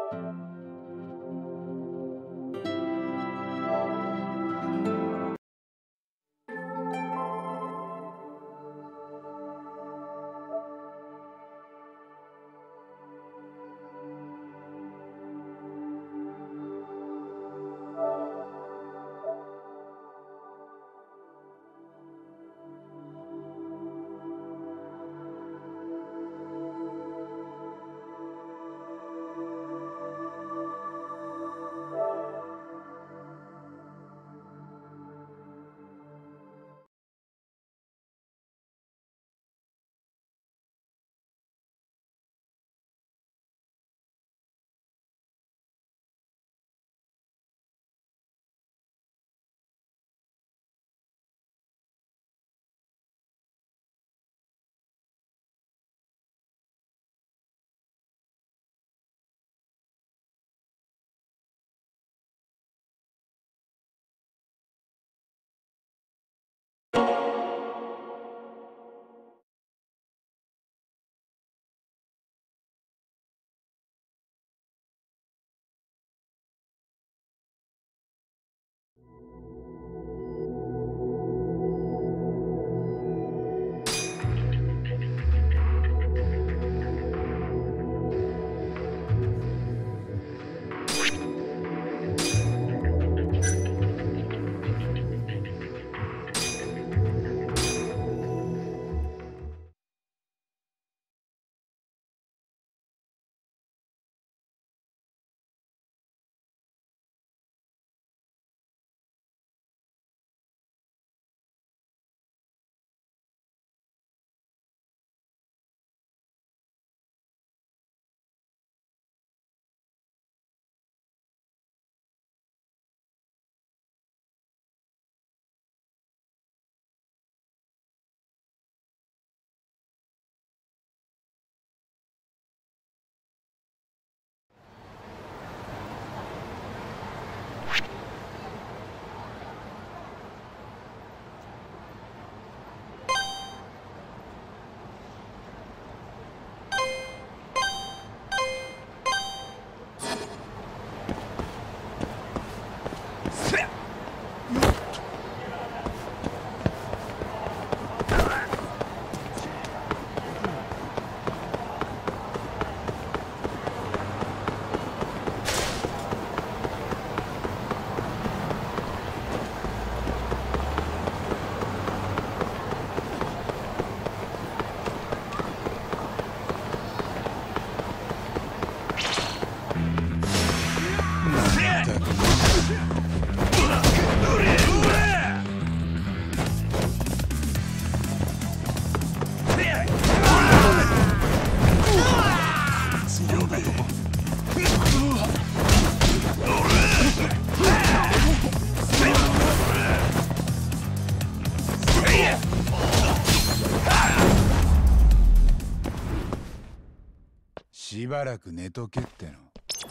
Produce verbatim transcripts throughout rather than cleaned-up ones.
しばらく寝とけっての。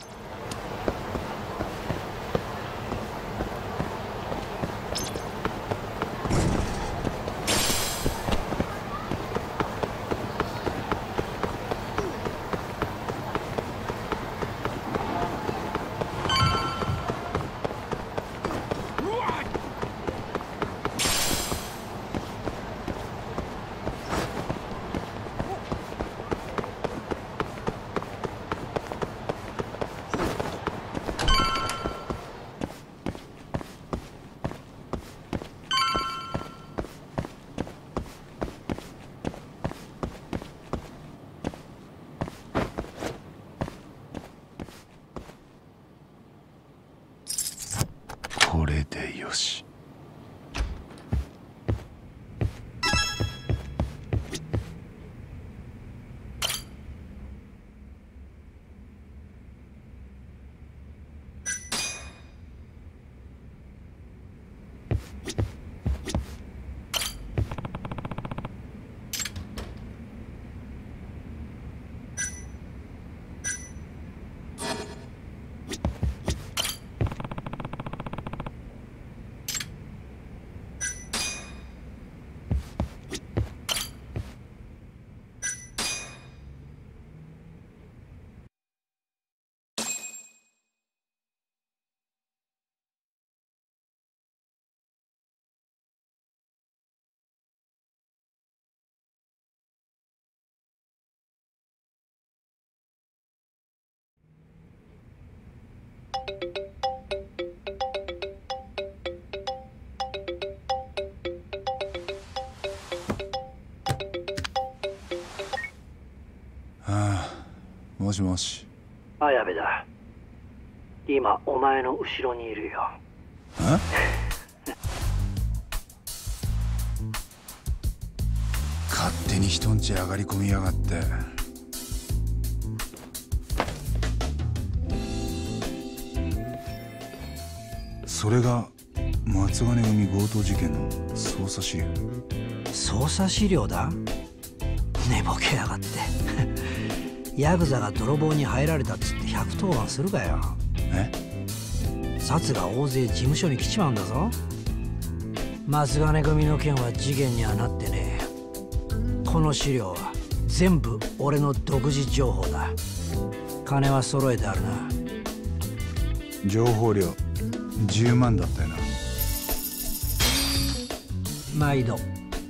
これでよし。 もしもし。 綾部だ。今お前の後ろにいるよ。 え勝手に人んち上がり込みやがって。それが松金海強盗事件の捜査資料。 捜査資料だ。寝ぼけやがってヤクザが泥棒に入られたっつってひゃくとおばんするかよ。 え札が大勢事務所に来ちまうんだぞ。松金組の件は事件にはなってねえ。この資料は全部俺の独自情報だ。金は揃えてあるな。 情報料じゅうまんだったよな。 毎度。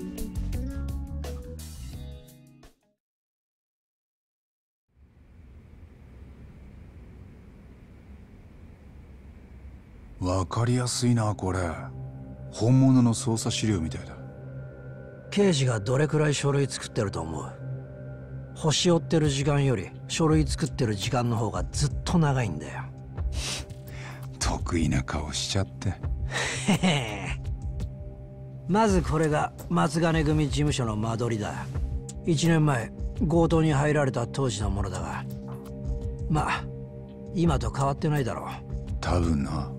わかりやすいなこれ。本物の捜査資料みたいだ。 刑事がどれくらい書類作ってると思う？星追ってる時間より書類作ってる時間の方がずっと長いんだよ得意な顔しちゃってへへまずこれが松金組事務所の間取りだ。いちねんまえ強盗に入られた当時のものだが、まあ今と変わってないだろう。 多分な。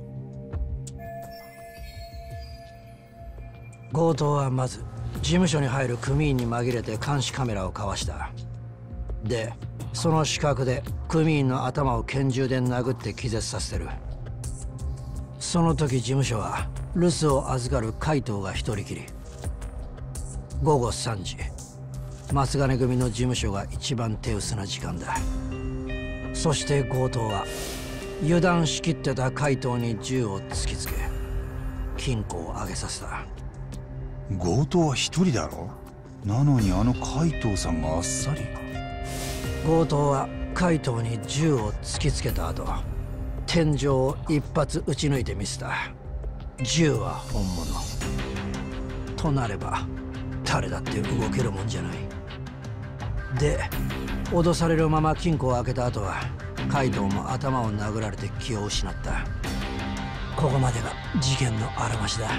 強盗はまず事務所に入る組員に紛れて監視カメラをかわした。でその死角で組員の頭を拳銃で殴って気絶させてる。その時事務所は留守を預かる海藤が一人きり。ごごさんじ、松金組の事務所が一番手薄な時間だ。そして強盗は油断しきってた海藤に銃を突きつけ金庫を上げさせた。 強盗は一人だろ。なのにあの海藤さんがあっさり。 強盗は海藤に銃を突きつけた後、天井を一発撃ち抜いてみせた。銃は本物となれば誰だって動けるもんじゃない。で脅されるまま金庫を開けた後は海藤も頭を殴られて気を失った。ここまでが事件のあらましだ。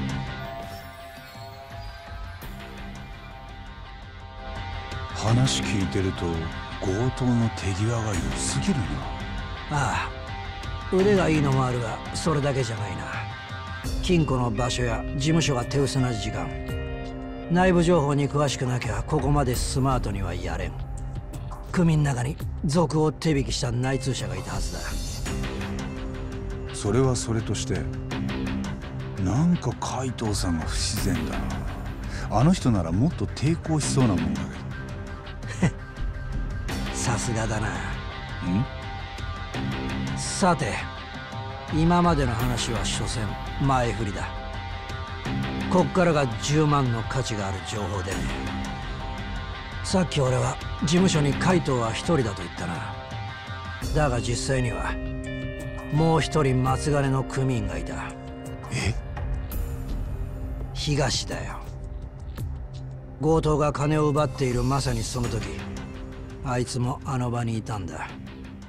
話聞いてると強盗の手際が良すぎるな。 ああ、腕がいいのもあるがそれだけじゃないな。金庫の場所や事務所が手薄な時間、内部情報に詳しくなきゃここまでスマートにはやれん。組の中に賊を手引きした内通者がいたはずだ。 それはそれとしてなんか海藤さんが不自然だな。あの人ならもっと抵抗しそうなもんだけど。 さすがだな。 んさて今までの話は所詮前振りだ。こっからがじゅうまんの価値がある情報でね。さっき俺は事務所に海藤は一人だと言ったな。だが実際にはもう一人松金の組員がいた。 え？ 東だよ。強盗が金を奪っているまさにその時、あいつもあの場にいたんだ。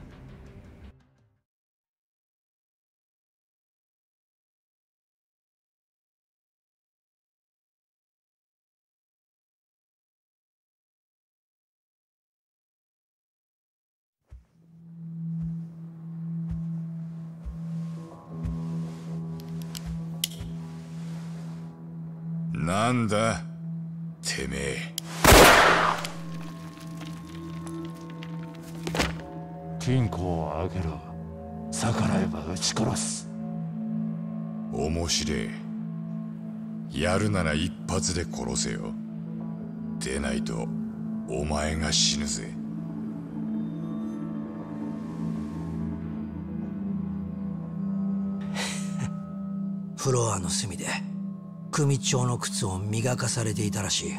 なんだてめえ。 金庫を開けろ。逆らえば撃ち殺す。 面白え。やるなら一発で殺せよ。でないとお前が死ぬぜ。 フロアの隅で組長の靴を磨かされていたらしい。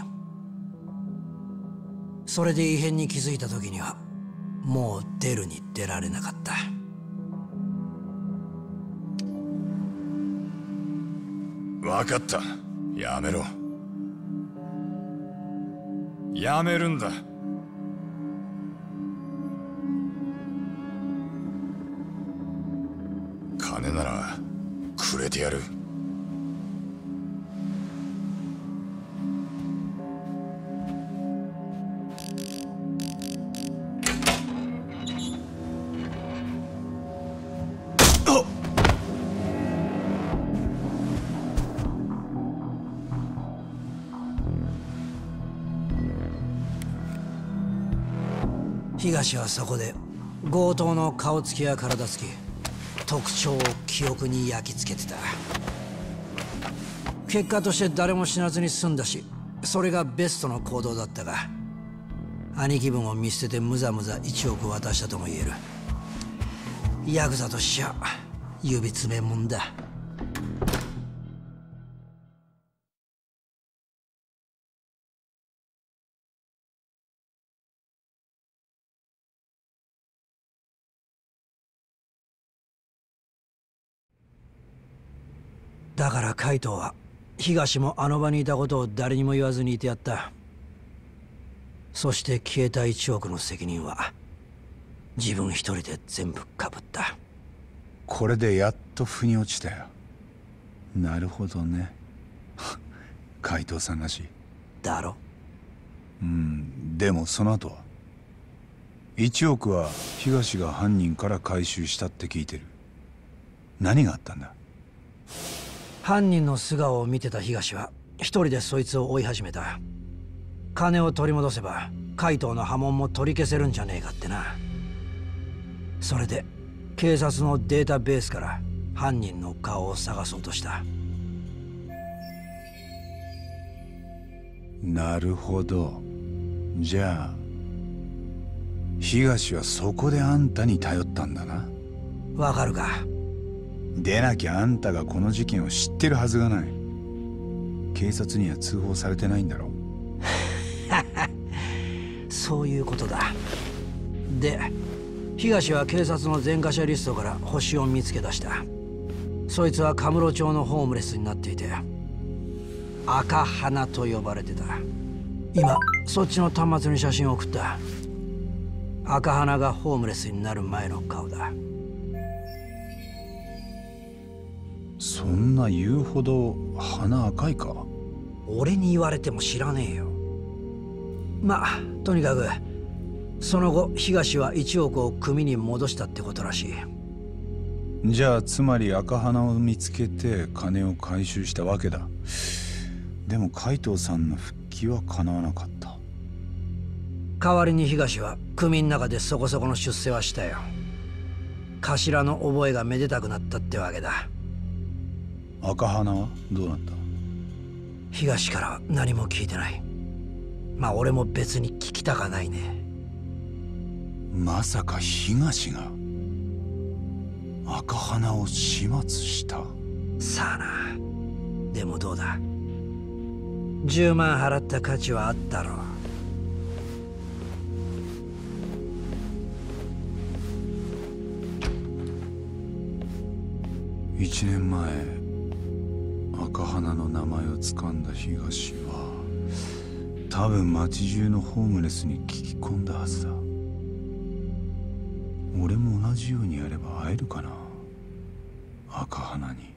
それで異変に気づいた時にはもう出るに出られなかった。 分かった。やめろ。やめるんだ。 金ならくれてやる。 東はそこで強盗の顔つきや体つき、特徴を記憶に焼き付けてた。結果として誰も死なずに済んだし、それがベストの行動だったが、兄貴分を見捨ててむざむざいちおく渡したとも言える。ヤクザとしちゃ指詰めもんだ。だから海藤は東もあの場にいたことを誰にも言わずにいてやった。そして消えたいちおくの責任は自分一人で全部かぶった。 これでやっと腑に落ちたよ。なるほどね。海藤さんらしいだろ。 うん。でもその後はいちおくは東が犯人から回収したって聞いてる。何があったんだ？ 犯人の素顔を見てた東は一人でそいつを追い始めた。金を取り戻せば海藤の波紋も取り消せるんじゃねえかってな。それで警察のデータベースから犯人の顔を探そうとした。 なるほど。じゃあ東はそこであんたに頼ったんだな。 わかるか？ でなきゃあんたがこの事件を知ってるはずがない。警察には通報されてないんだろ？ そういうことだ。で、東は警察の前科者リストから星を見つけ出した。そいつはカムロ町のホームレスになっていて、赤花と呼ばれてた。今そっちの端末に写真を送った。赤花がホームレスになる前の顔だ。 そんな言うほど鼻赤いか？ 俺に言われても知らねえよ。まあとにかくその後東はいちおくを組に戻したってことらしい。 じゃあつまり赤花を見つけて金を回収したわけだ。でも海藤さんの復帰は叶わなかった。 代わりに東は組の中でそこそこの出世はしたよ。頭の覚えがめでたくなったってわけだ。 赤花はどうなった？ 東からは何も聞いてない。まあ俺も別に聞きたかないね。 まさか東が赤花を始末した？ さあな。でもどうだ、じゅうまん払った価値はあったろう。 一年前赤花の名前を掴んだ東は多分町中のホームレスに聞き込んだはずだ。俺も同じようにやれば会えるかな、赤花に。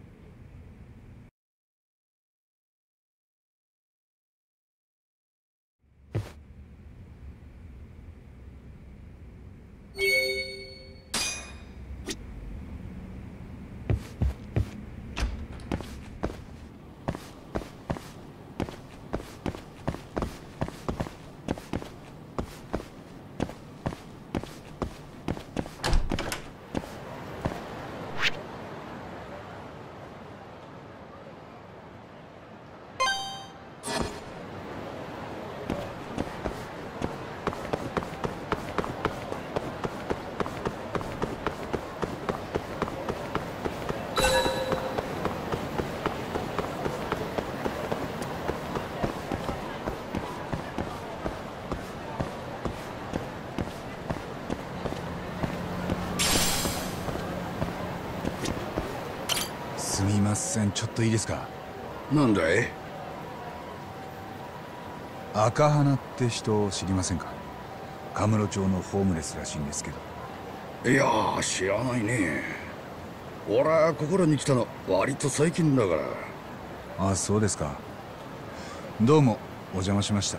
すみません、ちょっといいですか？ なんだい？ 赤花って人を知りませんか？カムロ町のホームレスらしいんですけど。 いやー、知らないね。 俺はここらに来たの割と最近だから。 あ、そうですか。どうもお邪魔しました。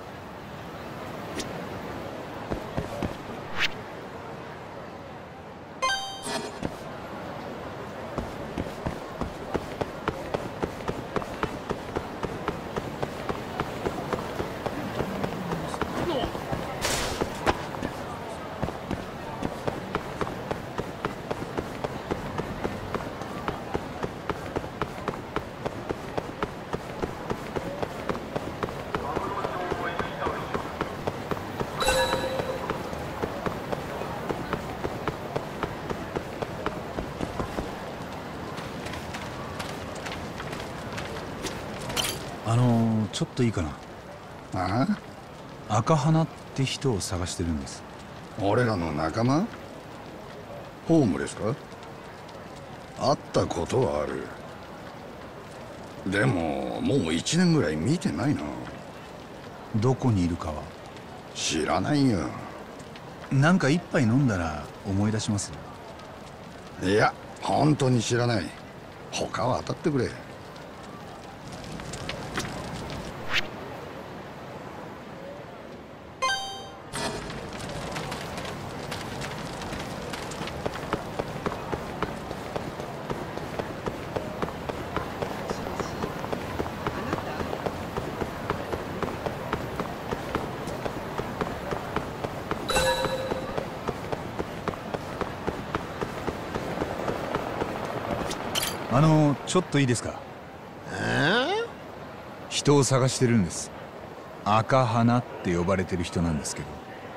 あのちょっといいかな。 ああ？赤花って人を探してるんです。 俺らの仲間？ホームレスか？会ったことはある。でももう一年ぐらい見てないな。 どこにいるかは知らないよ。 なんか一杯飲んだら思い出します。 いや本当に知らない。他は当たってくれ。 あのちょっといいですか。人を探してるんです。赤花って呼ばれてる人なんですけど。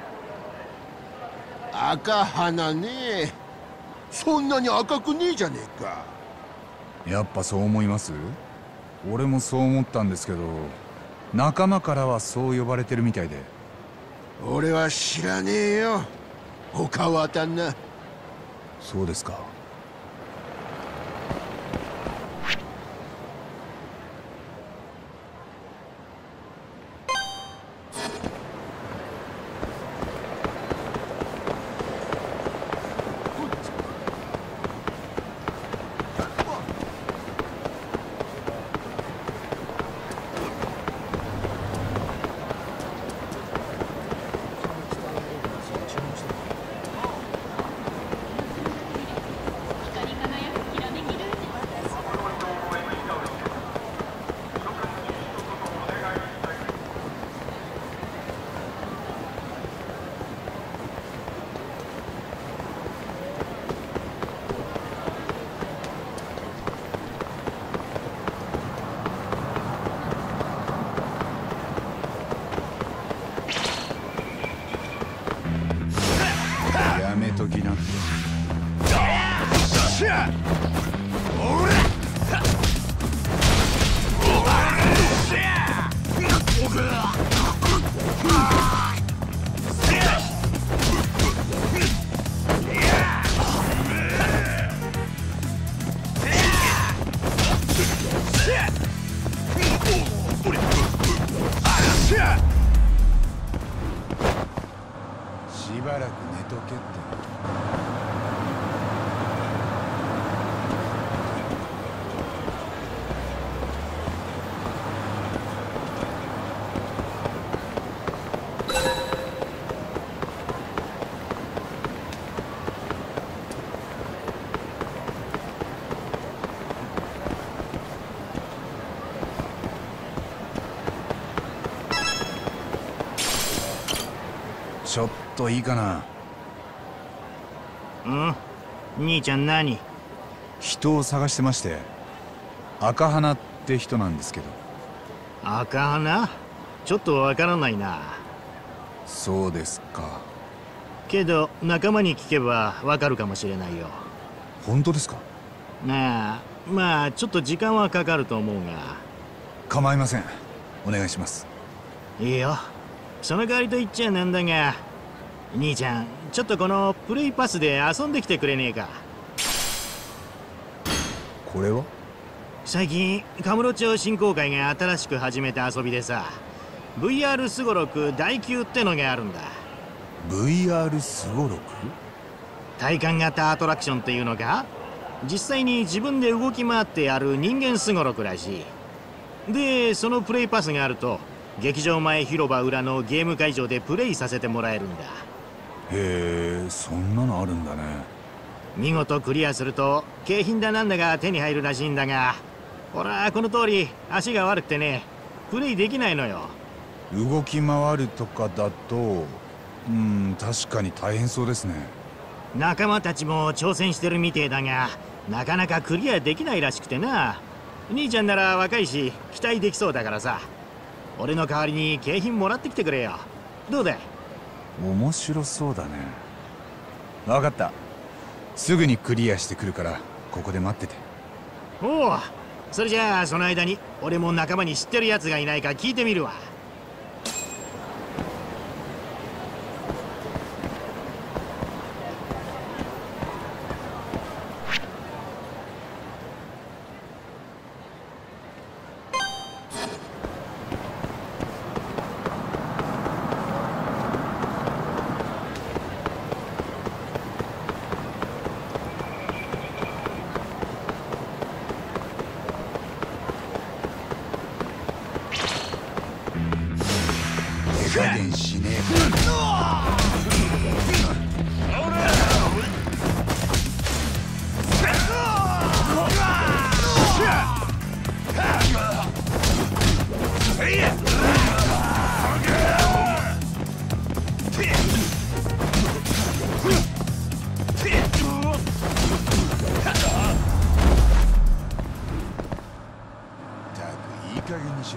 赤花ね。そんなに赤くねえじゃねえか。 やっぱそう思います？俺もそう思ったんですけど、仲間からはそう呼ばれてるみたいで。 俺は知らねえよ。他は当たんな。 そうですか。やめときな。しばらく寝とけって。ちょっといいかな。 うん、兄ちゃん何？ 人を探してまして。赤花って人なんですけど。 赤花？ちょっとわからないな。 そうですか。 けど仲間に聞けばわかるかもしれないよ。 本当ですか？ なあ、まあちょっと時間はかかると思うが。 構いません。お願いします。 いいよ。その代わりと言っちゃなんだが、兄ちゃんちょっとこのプレイパスで遊んできてくれねえか。 これは？ 最近カムロ町振興会が新しく始めた遊びでさ、 ブイアール すごろくだいきゅうってのがあるんだ。 ブイアール すごろく？ 体感型アトラクションっていうのか。 実際に自分で動き回ってやる人間すごろくらしい。でそのプレイパスがあると劇場前広場裏のゲーム会場でプレイさせてもらえるんだ。 へえ、そんなのあるんだね。 見事クリアすると景品だなんだが手に入るらしいんだが、ほらこの通り足が悪くてね、プレイできないのよ。 動き回るとかだと、うん、確かに大変そうですね。 仲間たちも挑戦してるみてえだが、なかなかクリアできないらしくてな。兄ちゃんなら若いし期待できそうだからさ、俺の代わりに景品もらってきてくれよ。どうだい？ 面白そうだね。分かった、すぐにクリアしてくるからここで待ってて。 おお、それじゃあその間に俺も仲間に知ってるやつがいないか聞いてみるわ。 手加減しねえ。ったくいい加減にしろ。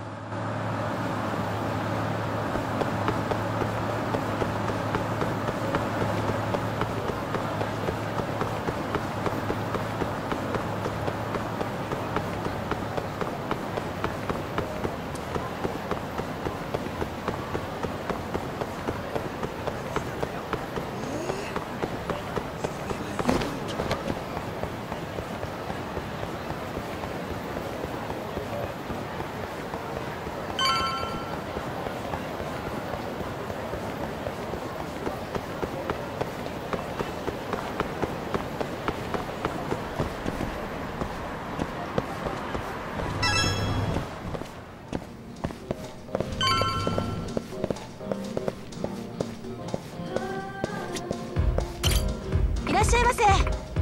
いらっしゃいませ。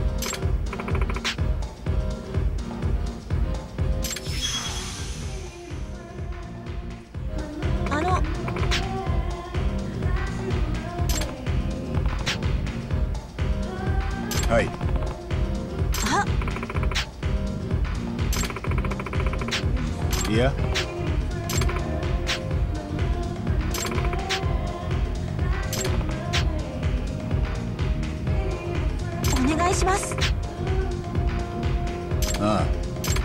あのはい。 あ、 いや、 お願いします。 ああ。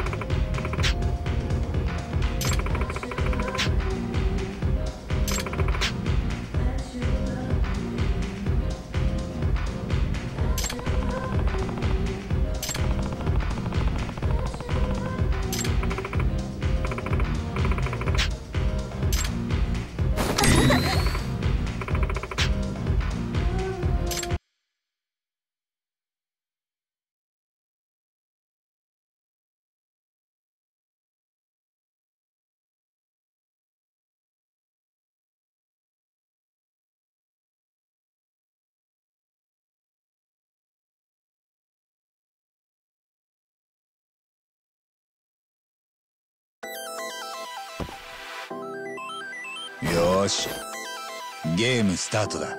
よーし、ゲームスタートだ。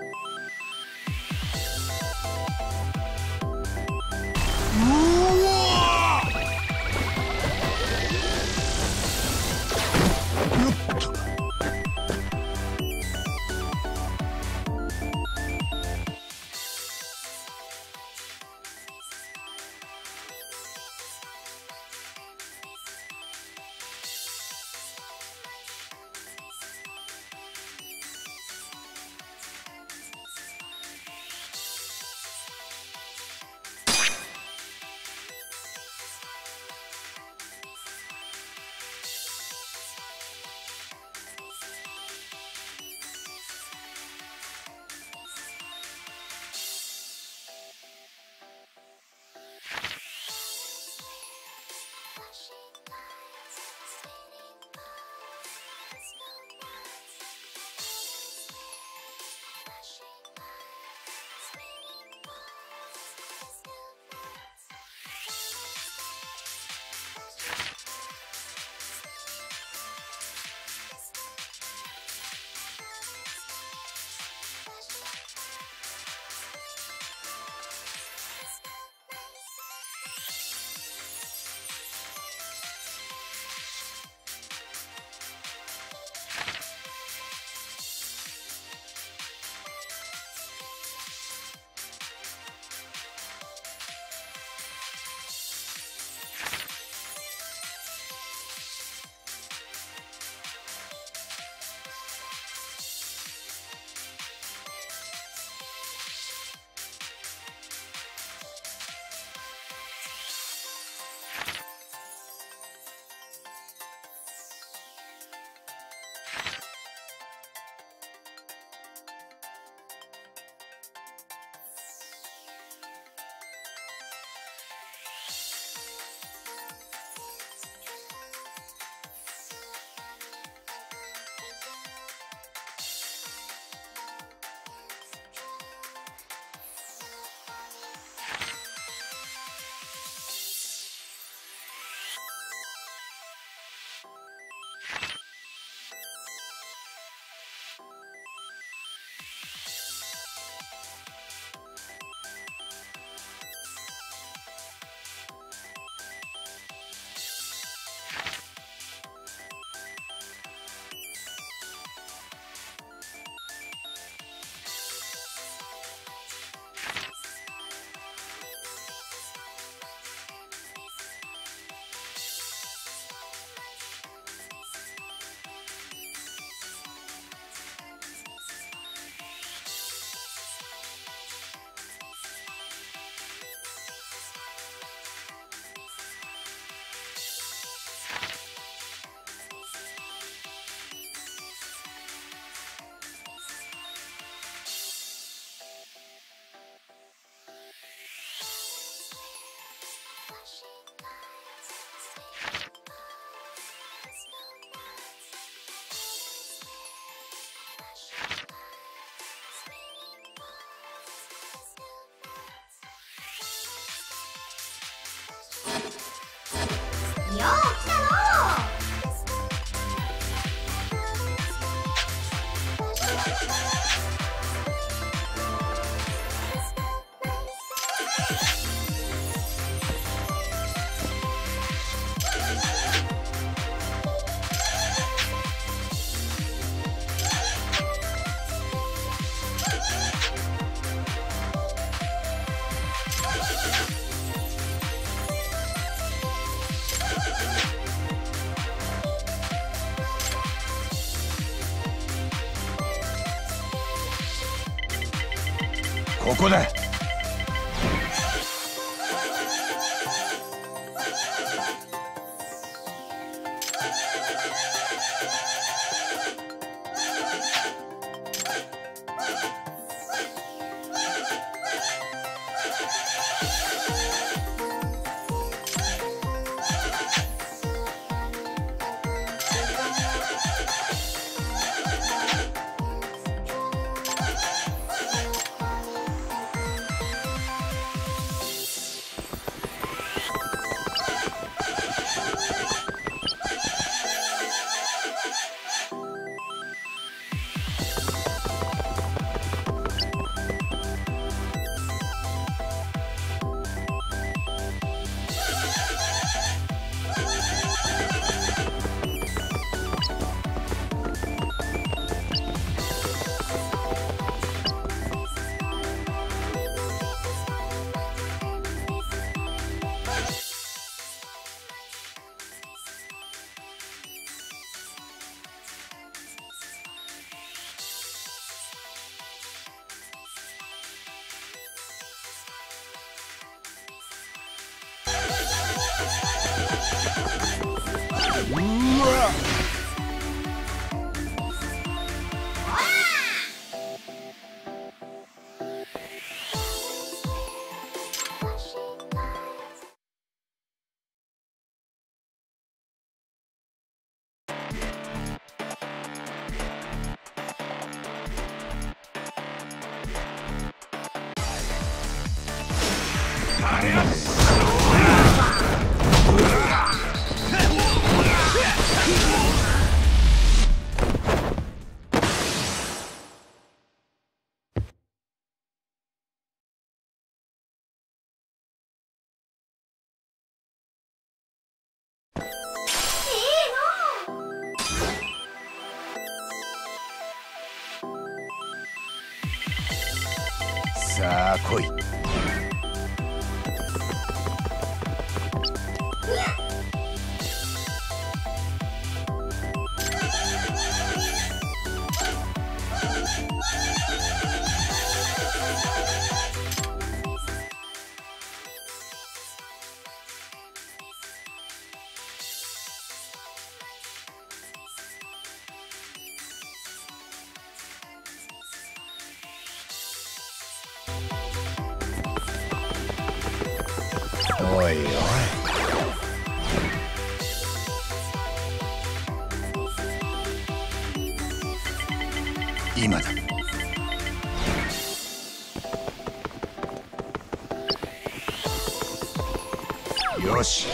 ここだ。さあ来い。おいおい、今だ。よし。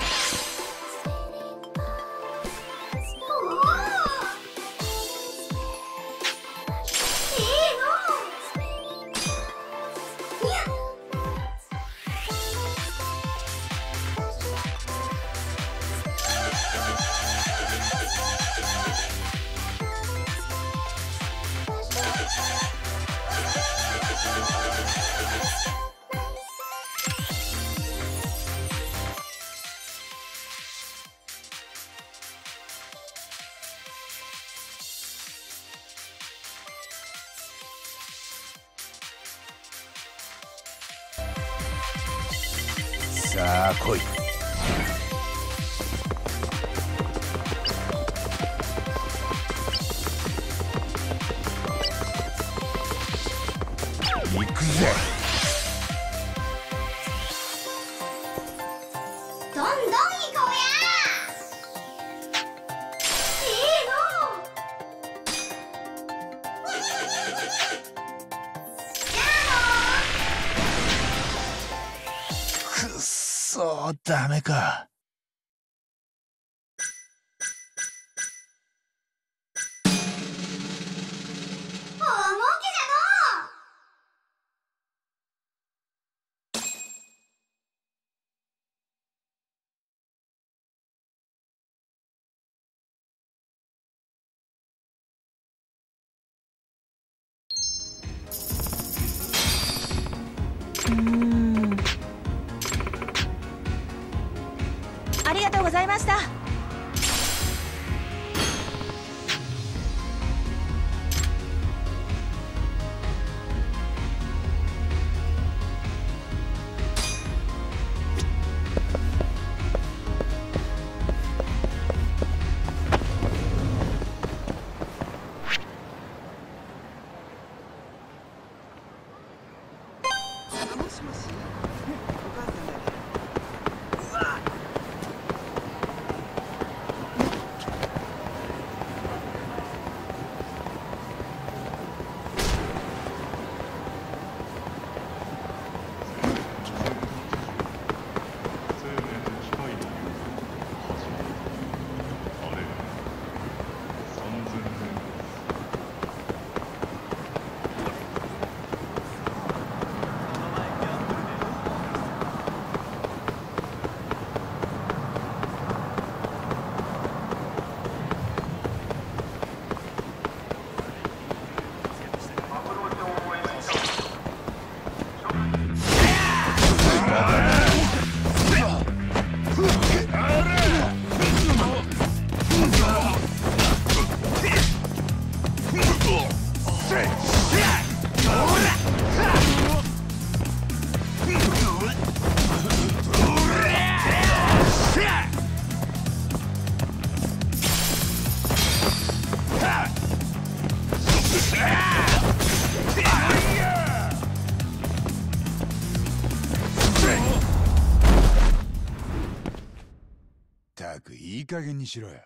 さあ来い。行くぜ。 どんどん行こうや。いいの。 くっそー、ダメか。 ありがとうございました。 たくいい加減にしろよ。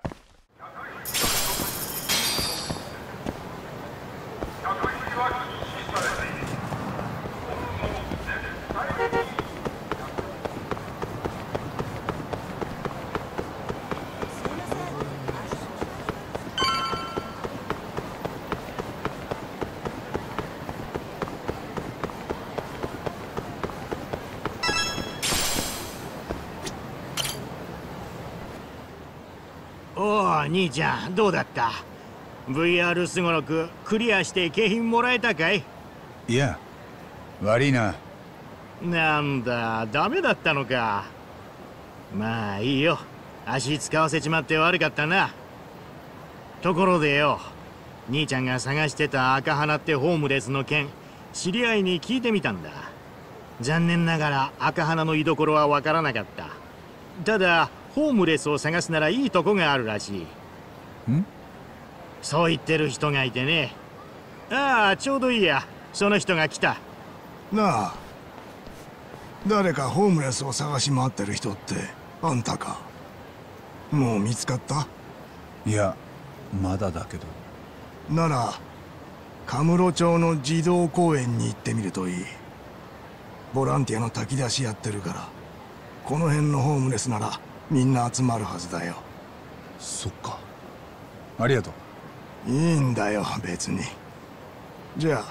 おお、兄ちゃんどうだった？ ブイアール すごろくクリアして景品もらえたかい？ いや、悪いな。 なんだ、ダメだったのか。まあいいよ、足使わせちまって悪かったな。ところでよ、兄ちゃんが探してた赤花ってホームレスの件、知り合いに聞いてみたんだ。残念ながら赤花の居所はわからなかった。ただホームレスを探すならいいとこがあるらしい。 ん？ そう言ってる人がいてね。ああ、ちょうどいいや、その人が来た。 なあ、誰かホームレスを探し回ってる人ってあんたか？もう見つかった？ いや、まだだけど。 ならカムロ町の児童公園に行ってみるといい。ボランティアの炊き出しやってるから、この辺のホームレスならみんな集まるはずだよ。 そっか、ありがとう。 いいんだよ別に。じゃあ。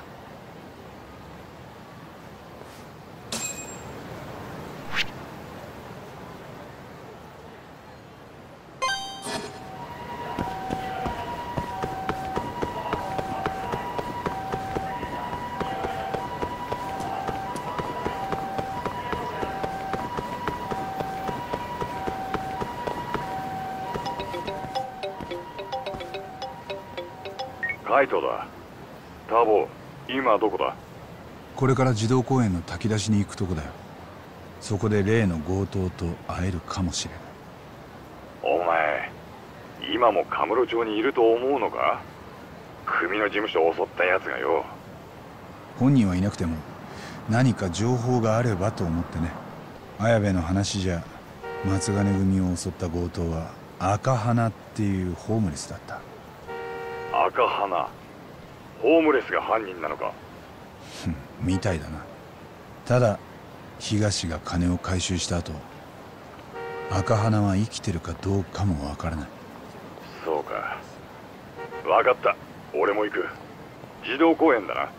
カイトだ。ターボ、今どこだ？ これから児童公園の炊き出しに行くとこだよ。そこで例の強盗と会えるかもしれない。 お前、今もカムロ町にいると思うのか？組の事務所を襲ったやつがよ。 本人はいなくても何か情報があればと思ってね。綾部の話じゃ松金組を襲った強盗は赤花っていうホームレスだった。 赤花、ホームレスが犯人なのか。 みたいだな。ただ東が金を回収した後、赤花は生きてるかどうかもわからない。 そうか、分かった。俺も行く。児童公園だな。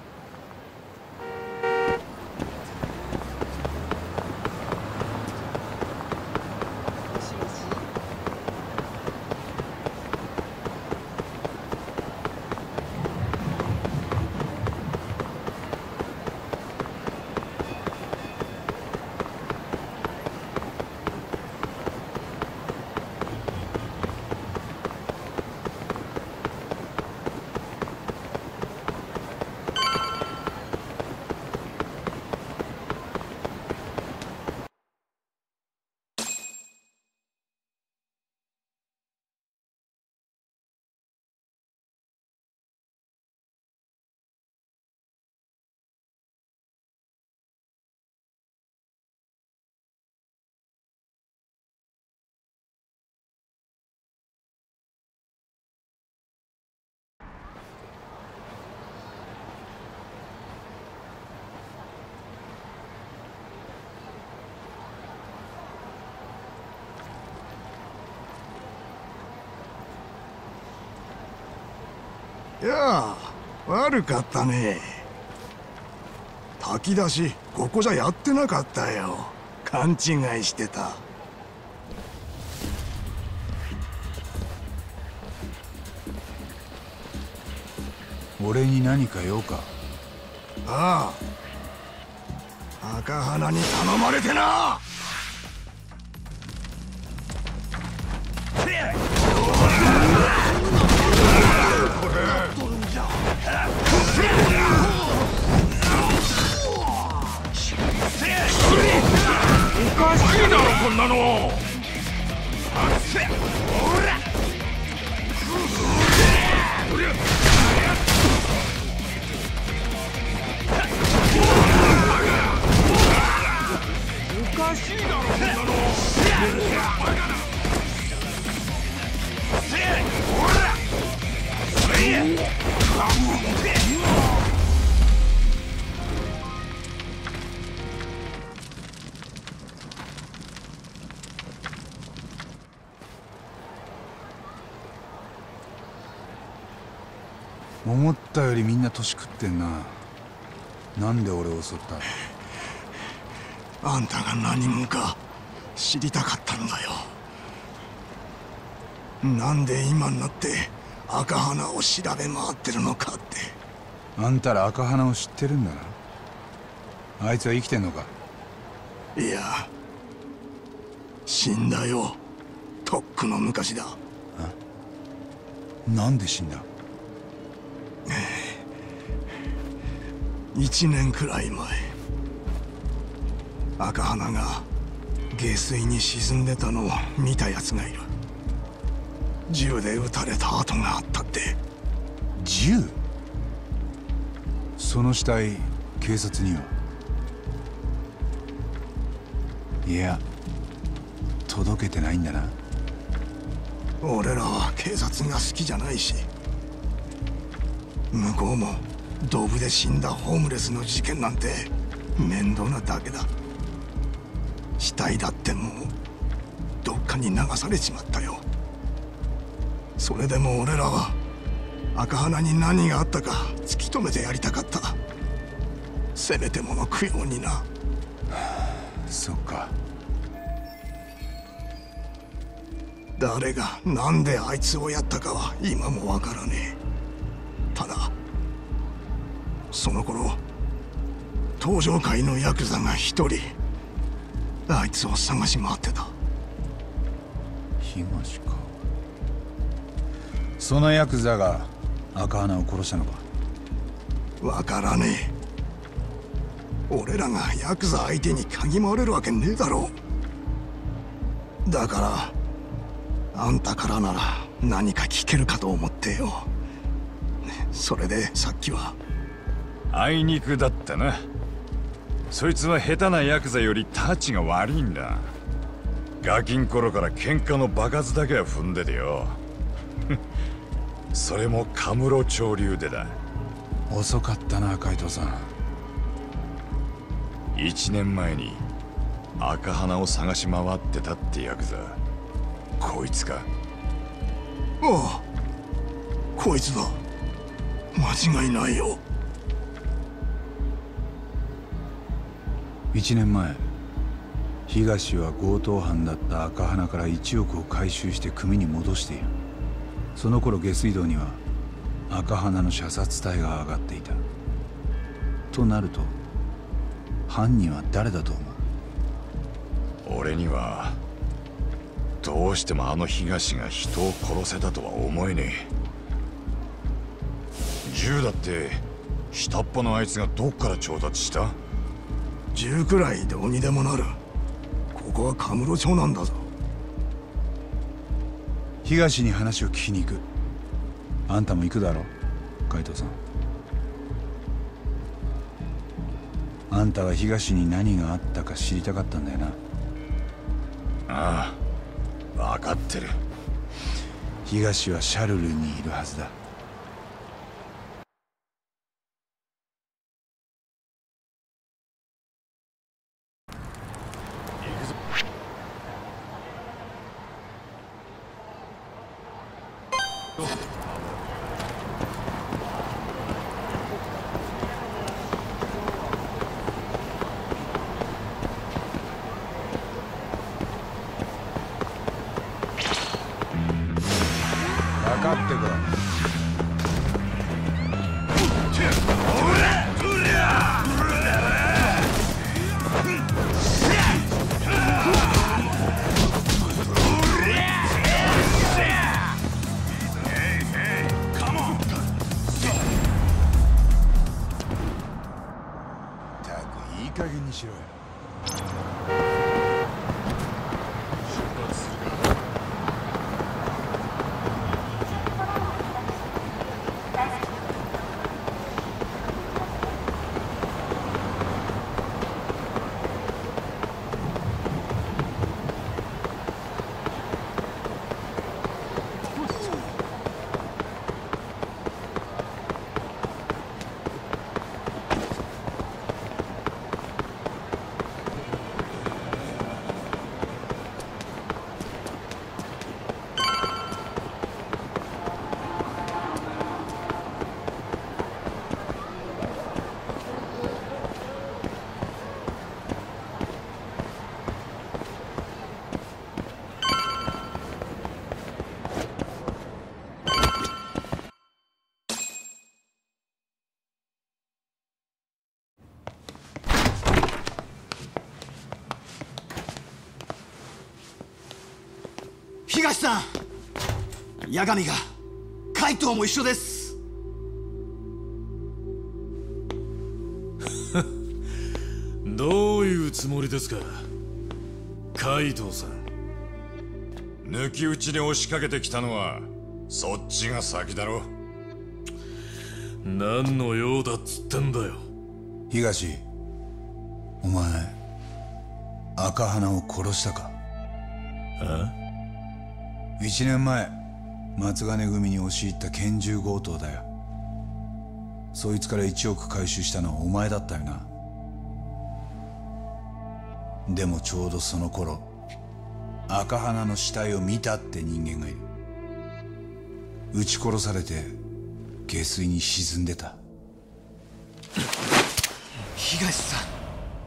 いやあ、悪かったね。炊き出しここじゃやってなかったよ。勘違いしてた。 俺に何か用か？ ああ、赤花に頼まれてな。 おかしいだろこんなの。おかしいだろこんなの。 思ったよりみんな年食ってんな。なんで俺を襲った？ あんたが何者か知りたかったんだよ。なんで今になって赤花を調べ回ってるのかって。 あんたら赤花を知ってるんだな。あいつは生きてんのか？ いや、死んだよ。とっくの昔だ。 なんで死んだ？ 一年くらい前、赤花が下水に沈んでたのを見たやつがいる。銃で撃たれた跡があったって。 銃？その死体警察には？いや、届けてないんだな。 俺らは警察が好きじゃないし、向こうもドブで死んだホームレスの事件なんて面倒なだけだ。死体だってもうどっかに流されちまったよ。それでも俺らは赤花に何があったか突き止めてやりたかった。せめてもの供養にな。 そっか。 誰がなんであいつをやったかは今もわからねえ。ただその頃東上界のヤクザが一人あいつを探し回ってた。 東か。そのヤクザが赤花を殺したのか？ わからねえ。俺らがヤクザ相手に嗅ぎ回れるわけねえだろう。だからあんたからなら何か聞けるかと思ってよ。それでさっきは。 あいにくだったな。そいつは下手なヤクザよりタチが悪いんだ。 ガキン頃から喧嘩の場数だけは踏んでてよ。それもカムロ町流でだ。 遅かったな海藤さん。 一年前に赤花を探し回ってたってヤクザ、こいつか。 ああ、こいつだ。間違いないよ。 一年前、東は強盗犯だった赤花からいちおくを回収して組に戻している。その頃下水道には赤花の射殺隊が上がっていた。となると犯人は誰だと思う？俺にはどうしてもあの東が人を殺せたとは思えねえ。銃だって下っ端のあいつがどっから調達した？ 銃くらいどうにでもなる。ここはカムロ町なんだぞ。 東に話を聞きに行く。あんたも行くだろ海藤さん。あんたは東に何があったか知りたかったんだよな。 ああ、分かってる。 東はシャルルにいるはずだ。 東さん、八神が海藤も一緒です。 どういうつもりですか海藤さん。 抜き打ちで押しかけてきたのはそっちが先だろ。 何の用だっつってんだよ。 東、お前赤花を殺したか？ あ？ 一年前松金組に押し入った拳銃強盗だよ。そいつからいちおく回収したのはお前だったよな。でもちょうどその頃赤花の死体を見たって人間がいる。撃ち殺されて下水に沈んでた。 東さん、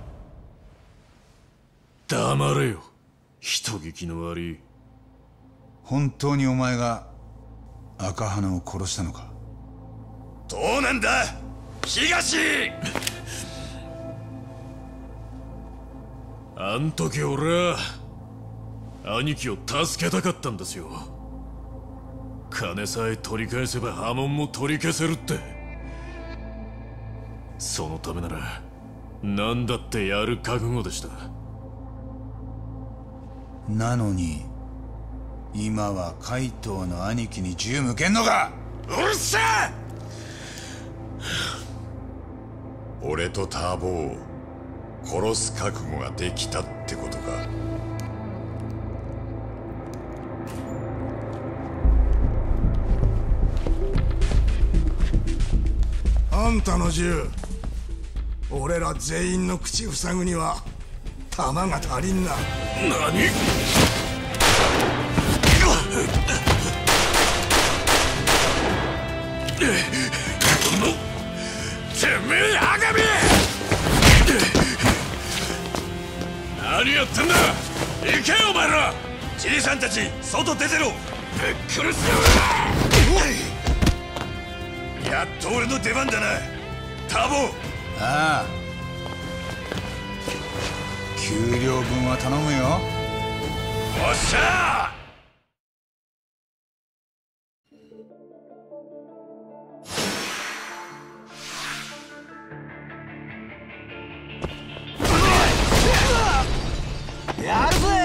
黙れよ、人聞きの悪い。 本当にお前が赤花を殺したのか？ どうなんだ東！ あん時俺は兄貴を助けたかったんですよ。金さえ取り返せば波紋も取り消せるって。そのためなら何だってやる覚悟でした。 なのに今は海藤の兄貴に銃向けんのか？ うるせえ！俺とターボを殺す覚悟ができたってことか。 あんたの銃、俺ら全員の口塞ぐには弾が足りんな。 何？てめえ赤身！何やってんだ！行けよお前ら！じいさんたち外出てろ！ぶっ殺すよ！やっと俺の出番だな、タボ。 ああ、給料分は頼むよ。 おっしゃー！ やるぜ！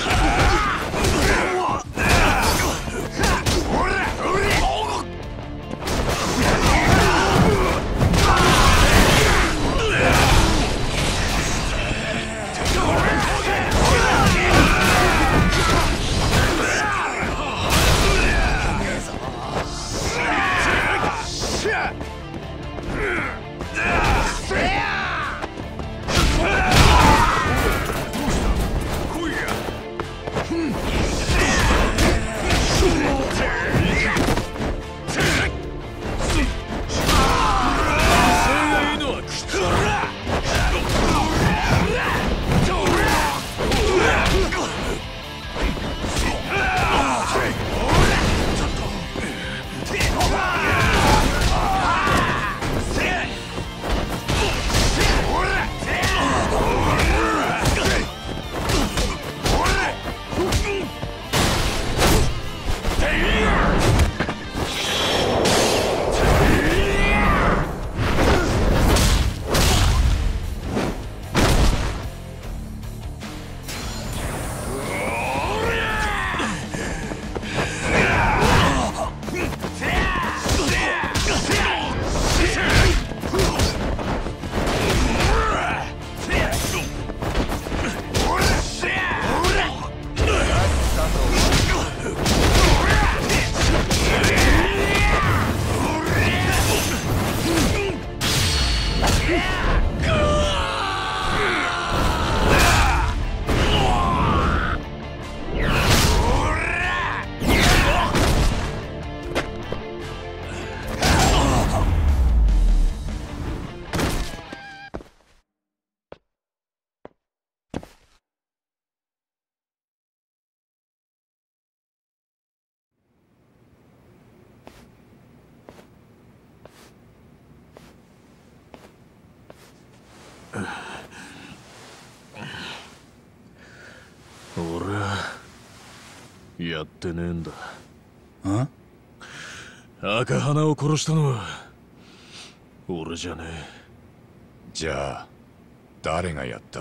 俺はやってねえんだ。 ん？ 赤花を殺したのは俺じゃねえ。 じゃあ誰がやった？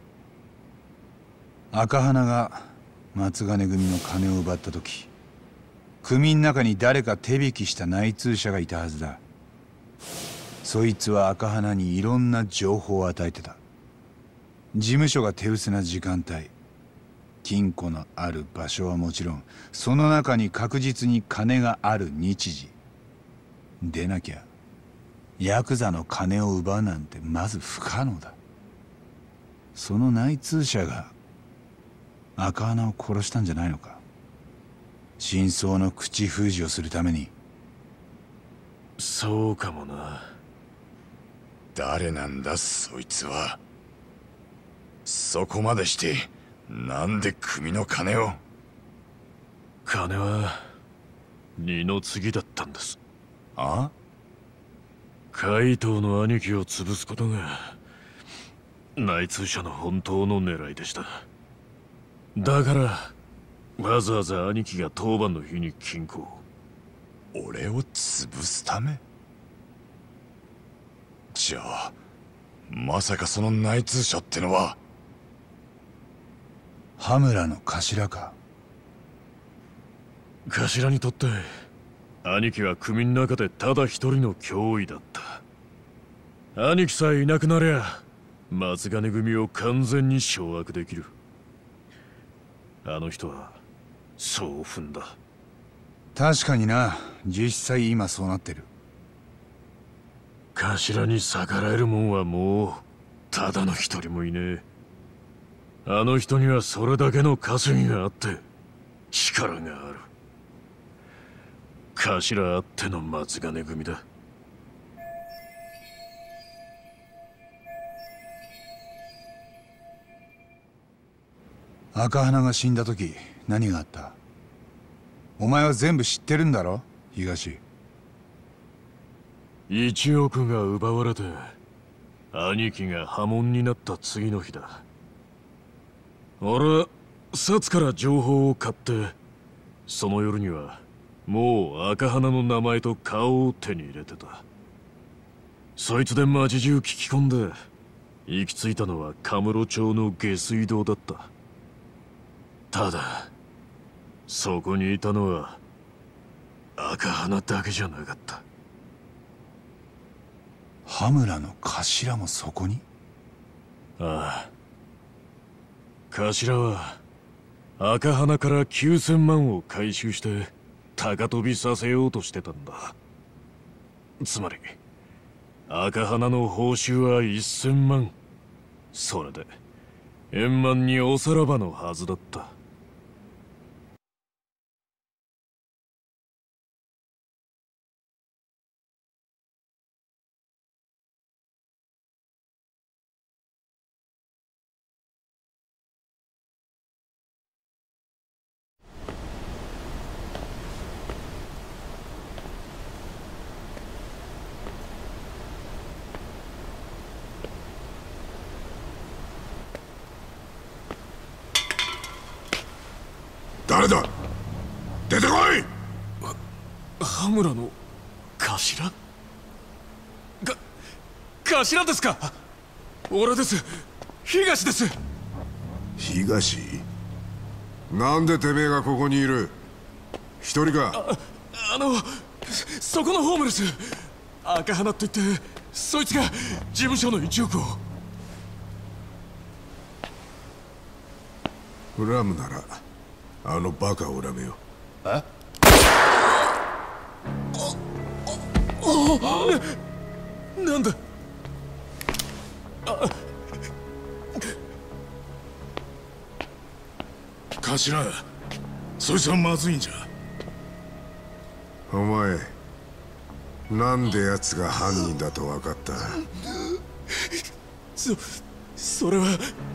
赤花が松金組の金を奪った時、組の中に誰か手引きした内通者がいたはずだ。そいつは赤花にいろんな情報を与えてた。事務所が手薄な時間帯、金庫のある場所はもちろん、その中に確実に金がある日時でなきゃヤクザの金を奪うなんてまず不可能だ。その内通者が赤花を殺したんじゃないのか。真相の口封じをするために。 そうかもな。 誰なんだそいつは。そこまでしてなんで組の金を？ 金は二の次だったんです。 あ？ 怪盗の兄貴を潰すことが内通者の本当の狙いでした。だからわざわざ兄貴が当番の日に金庫を。 俺を潰すため？じゃあまさかその内通者ってのは羽村の頭か。 頭にとって兄貴は組の中でただ一人の脅威だった。兄貴さえいなくなりゃ松金組を完全に掌握できる。あの人はそう踏んだ。 確かにな、実際今そうなってる。 頭に逆らえるもんはもうただの一人もいねえ。あの人にはそれだけの稼ぎがあって力がある。頭あっての松金組だ。 赤花が死んだ時何があった？お前は全部知ってるんだろ東。 一億が奪われて兄貴が破門になった次の日だ。俺は薩から情報を買って、その夜にはもう赤花の名前と顔を手に入れてた。そいつで町中聞き込んで行き着いたのはカムロ町の下水道だった。ただそこにいたのは赤花だけじゃなかった。 羽村の頭もそこに？ ああ。頭は赤花からきゅうせんまんを回収して高飛びさせようとしてたんだ。つまり赤花の報酬はせんまん。それで円満におさらばのはずだった。 誰だ？出てこい！ 羽村の頭？か頭ですか？俺です。東です。 東？なんでてめえがここにいる？一人か？ あ、あのそこのホームレス赤花って言って、そいつが事務所のいちおくを。 恨むならあのバカを恨めよ。 え？な、なんだ？あ、 頭、そいつはまずいんじゃ。 お前、なんで奴が犯人だと分かった？ そ、それは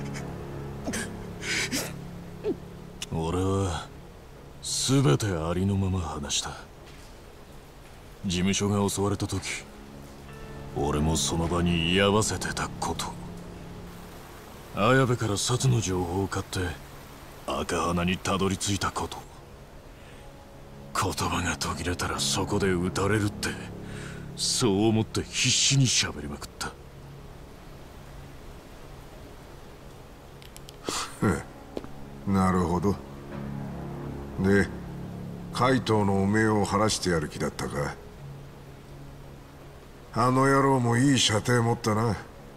俺は全てありのまま話した。事務所が襲われた時、俺もその場に居合わせてたこと、綾部から札の情報を買って赤花にたどり着いたこと、言葉が途切れたらそこで撃たれるって、そう思って必死に喋りまくった。 なるほど。で、海藤の汚名を晴らしてやる気だったか。あの野郎もいい射程持ったな。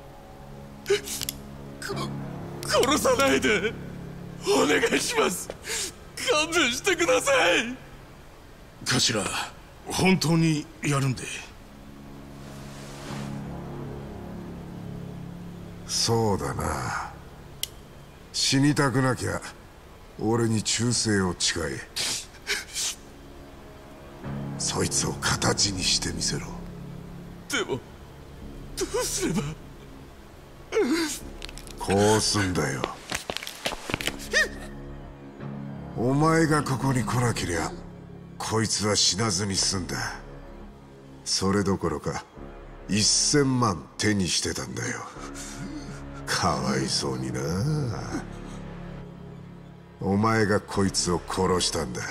殺さないで、お願いします。勘弁してください。 頭、本当にやるんで。 そうだな。死にたくなきゃ俺に忠誠を誓え。そいつを形にしてみせろ。 でもどうすれば。 こうすんだよ。お前がここに来なけりゃこいつは死なずに済んだ。それどころかせんまん手にしてたんだよ。かわいそうにな。お前がこいつを殺したんだ。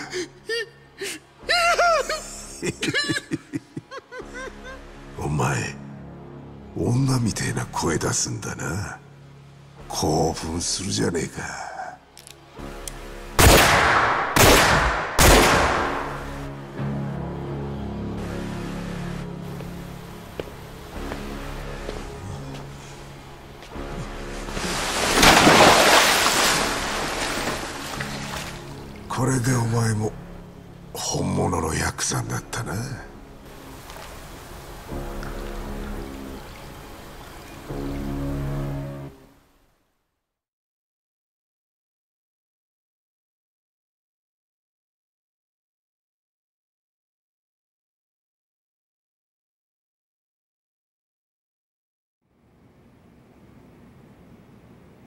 お前、女みてえな声出すんだな。興奮するじゃねえか。これでお前も本物のヤクザになったな。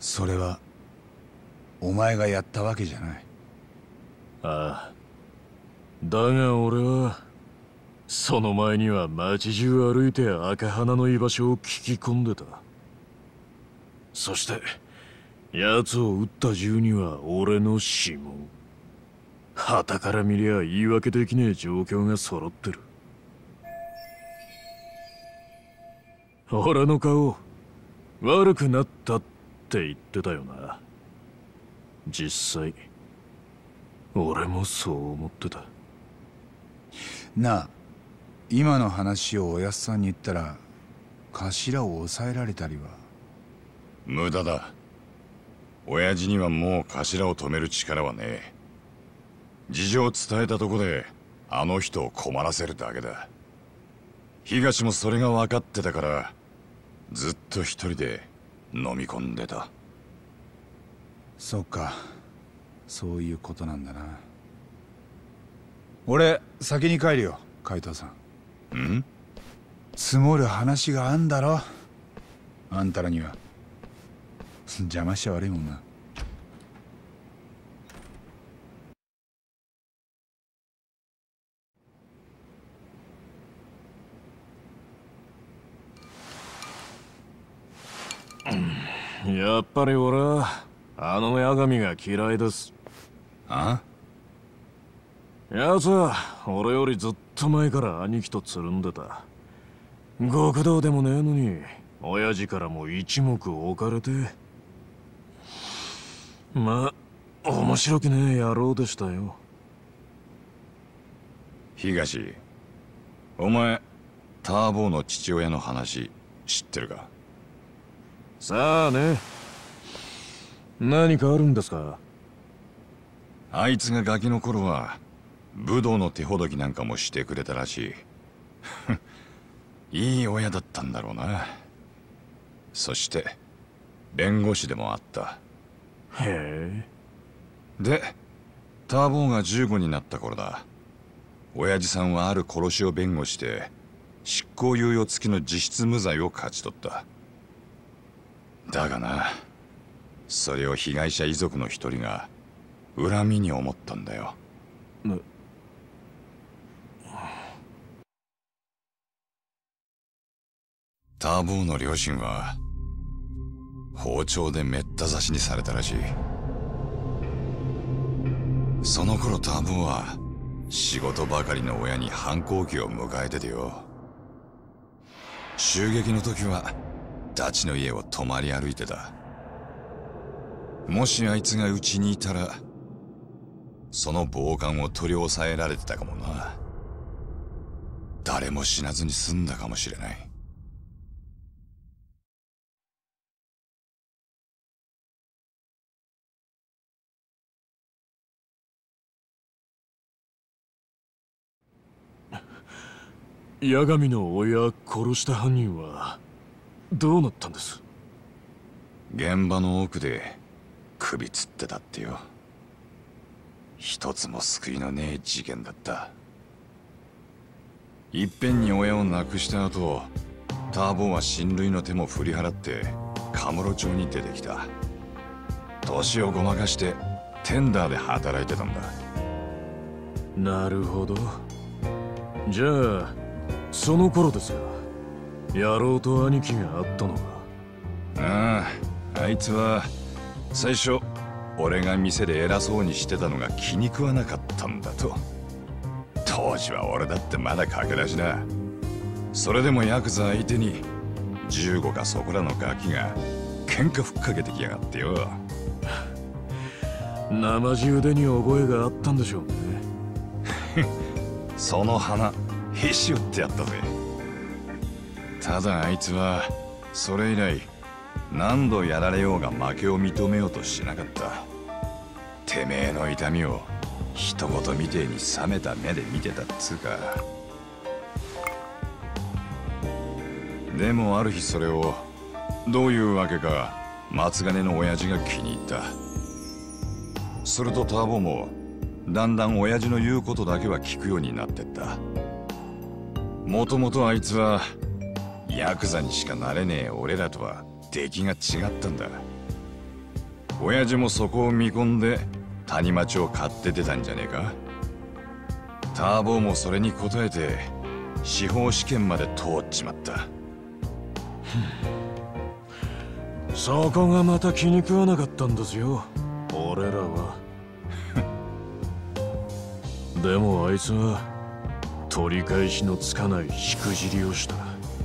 それはお前がやったわけじゃない。 ああ、だが俺はその前には街中歩いて赤花の居場所を聞き込んでた。そして奴を撃った銃には俺の指紋。旗から見りゃ言い訳できねえ状況が揃ってる。俺の顔悪くなったって言ってたよな。実際俺もそう思ってた。 なあ、今の話をおやっさんに言ったら頭を抑えられたりは。 無駄だ。親父にはもう頭を止める力はねえ。事情を伝えたとこであの人を困らせるだけだ。東もそれが分かってたからずっと一人で飲み込んでた。 そうか、そういうことなんだな。俺先に帰るよ、海藤さん。 ん？ 積もる話があんだろ、あんたらには。邪魔しちゃ悪いもんな。 やっぱり俺はあの八神が嫌いです。 あ？ 奴は俺よりずっと前から兄貴とつるんでた。極道でもねえのに親父からも一目置かれて。まあ面白くねえ野郎でしたよ。 東、お前ターボーの父親の話知ってるか？ さあね、何かあるんですか？ あいつがガキの頃は武道の手ほどきなんかもしてくれたらしい。いい親だったんだろうな。そして弁護士でもあった。 へえ。でターボーがじゅうごになった頃だ。親父さんはある殺しを弁護して執行猶予付きの実質無罪を勝ち取った。だがな、それを被害者遺族の一人が恨みに思ったんだよ。 ね、 ターボーの両親は包丁でめった刺しにされたらしい。その頃ターボーは仕事ばかりの親に反抗期を迎えててよ。襲撃の時はダチの家を泊まり歩いてた。もしあいつがうちにいたらその暴漢を取り押さえられてたかもな。誰も死なずに済んだかもしれない。 八神の親殺した犯人はどうなったんです？ 現場の奥で首つってたってよ。一つも救いのねえ事件だった。いっぺんに親を亡くした後、ターボーは親類の手も振り払ってカムロ町に出てきた。年をごまかしてテンダーで働いてたんだ。 なるほど。じゃあその頃ですよ、野郎と兄貴があったのが。 ああ、あいつは最初俺が店で偉そうにしてたのが気に食わなかったんだと。当時は俺だってまだ駆け出しだ。それでもヤクザ相手にじゅうごかそこらのガキが喧嘩ふっかけてきやがってよ。 生地腕に覚えがあったんでしょうね。 その花へし折ってやったぜ。ただあいつはそれ以来何度やられようが負けを認めようとしなかった。てめえの痛みを一言みてえに冷めた目で見てたっつうか。でもある日それをどういうわけか松金の親父が気に入った。するとターボもだんだん親父の言うことだけは聞くようになってった。もともとあいつはヤクザにしかなれねえ俺らとは出来が違ったんだ。 親父もそこを見込んで谷町を買って出たんじゃねえか。ターボーもそれに応えて司法試験まで通っちまった。 そこがまた気に食わなかったんですよ、俺らは。でもあいつは取り返しのつかないしくじりをした。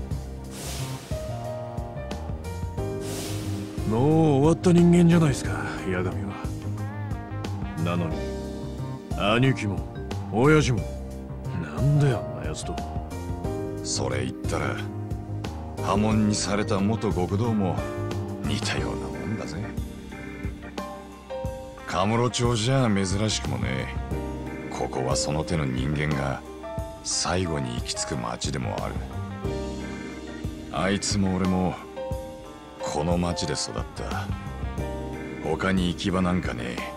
もう終わった人間じゃないですか、八神は。なのに兄貴も親父もなんであんなやつと。 それ言ったら破門にされた元極道も似たようなもんだぜ。カムロ町じゃ珍しくもね、ここはその手の人間が最後に行き着く町でもある。あいつも俺もこの町で育った。他に行き場なんかねえ。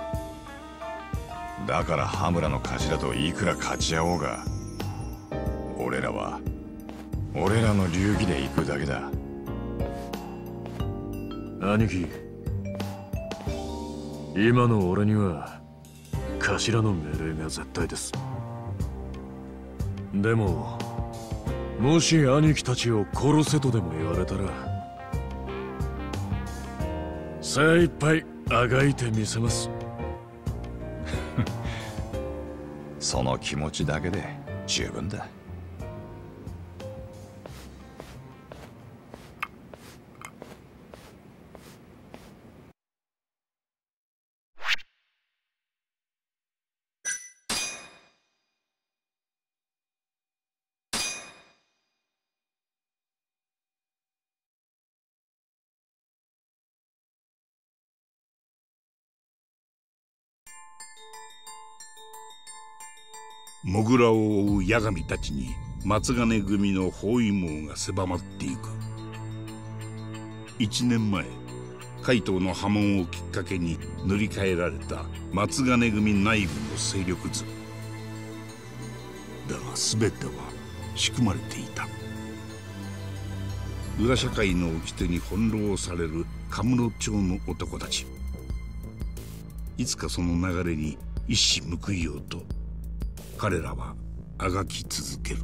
だから羽村の頭といくら勝ち合おうが、俺らは俺らの流儀で行くだけだ。 兄貴、今の俺には頭の命令が絶対です。でももし兄貴たちを殺せとでも言われたら精一杯あがいてみせます。 その気持ちだけで十分だ。 モグラを追う八神たちに松金組の包囲網が狭まっていく。一年前海東の破門をきっかけに塗り替えられた松金組内部の勢力図だが、全ては仕組まれていた。裏社会の掟に翻弄されるカムロ町の男たち。いつかその流れに一矢報いようと彼らはあがき続ける。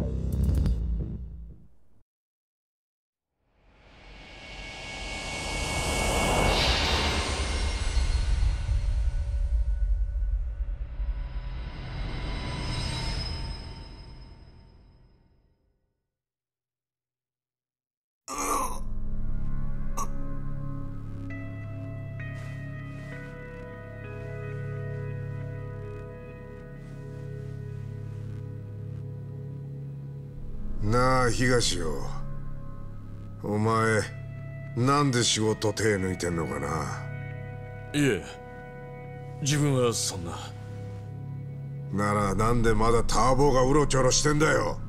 なあ東よ、お前なんで仕事手抜いてんのかな。 いえ、自分はそんな。 ならなんでまだターボーがうろちょろしてんだよ。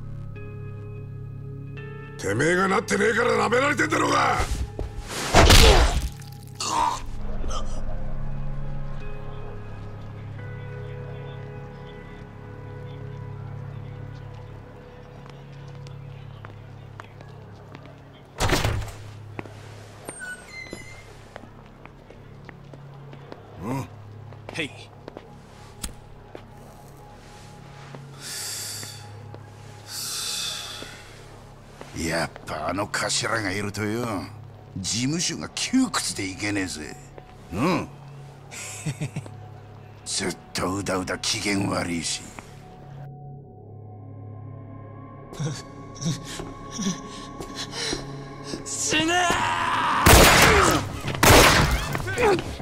てめえがなってねえからなめられてんだろうが。 へい。やっぱあの頭がいるとよ、事務所が窮屈でいけねえぜ。うんずっとうだうだ機嫌悪いし。 死ねー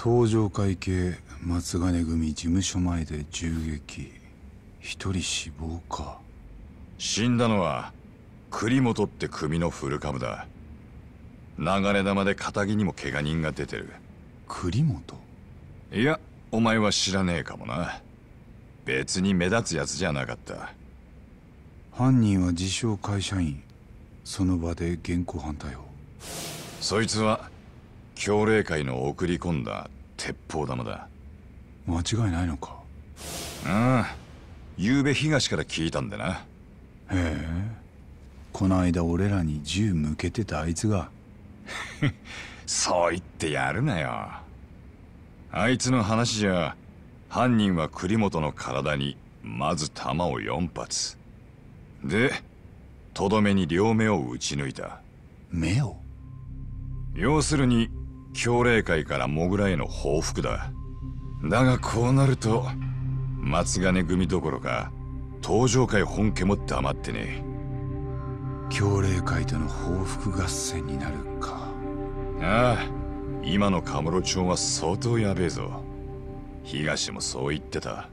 東上会系松金組事務所前で銃撃、一人死亡か。 死んだのは栗本って組の古株だ。流れ弾で片木にも怪我人が出てる。 栗本？ いや、お前は知らねえかもな。別に目立つやつじゃなかった。 犯人は自称会社員。その場で現行犯逮捕。 そいつは強霊会の送り込んだ鉄砲玉だ。 間違いないのか？ ああ、昨べ東から聞いたんでな。 へえ、この間俺らに銃向けてたあいつが。 そう言ってやるなよ。あいつの話じゃ、犯人は栗本の体にまず弾をよん発で、とどめに両目を撃ち抜いた。 目を？ 要するに強霊会からモグラへの報復だ。だがこうなると松金組どころか東上会本家も黙ってねえ。強霊会との報復合戦になるか。 ああ、今のカムロ町は相当やべえぞ。東もそう言ってた。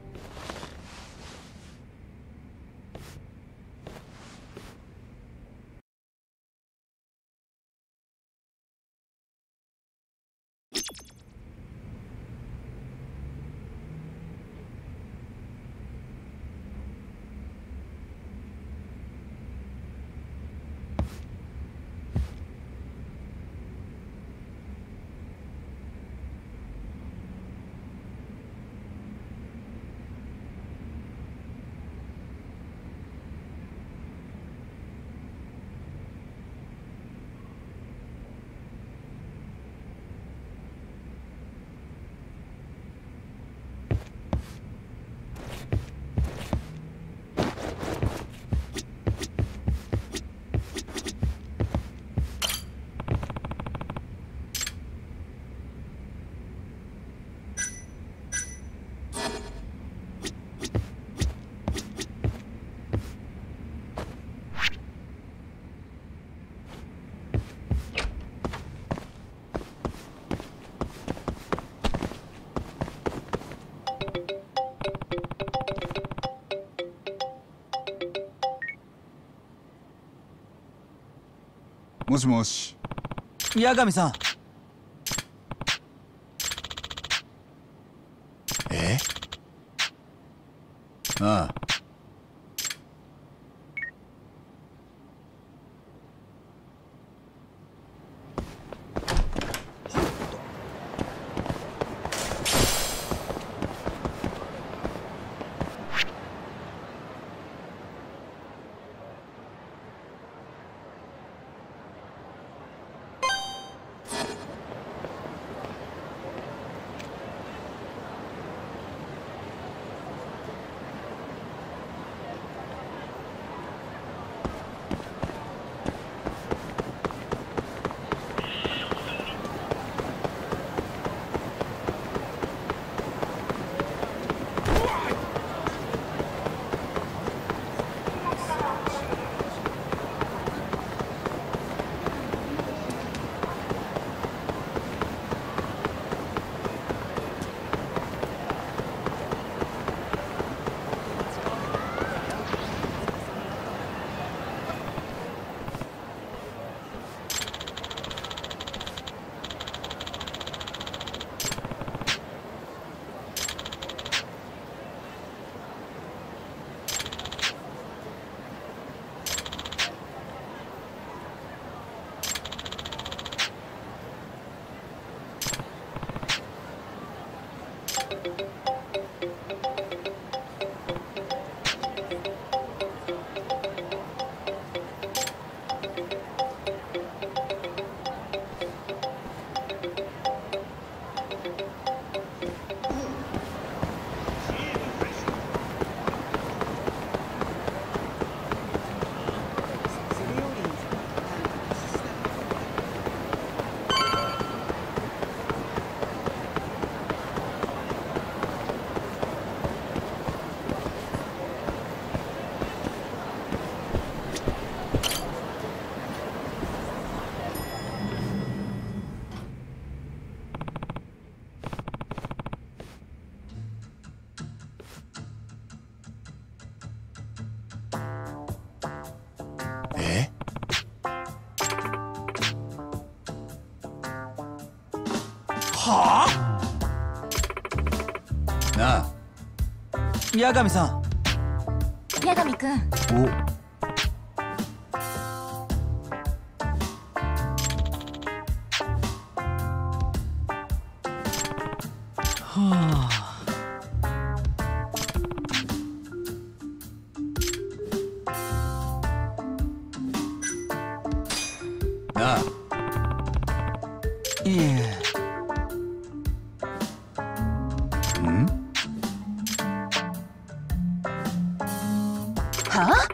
もしもし。 八神さん。 え？ああ。 はあなあ八神さん。 八神くん。 おはあなあいえんはあ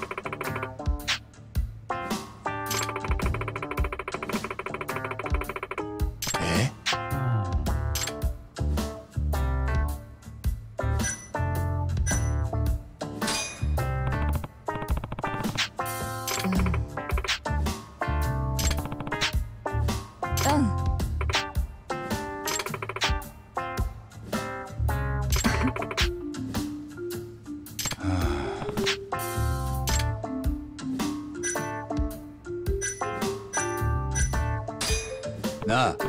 えなあ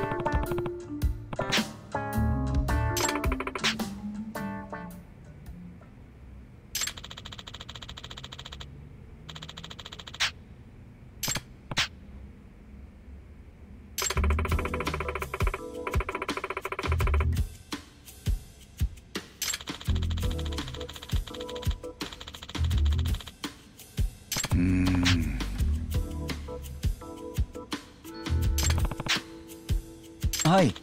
うーんはい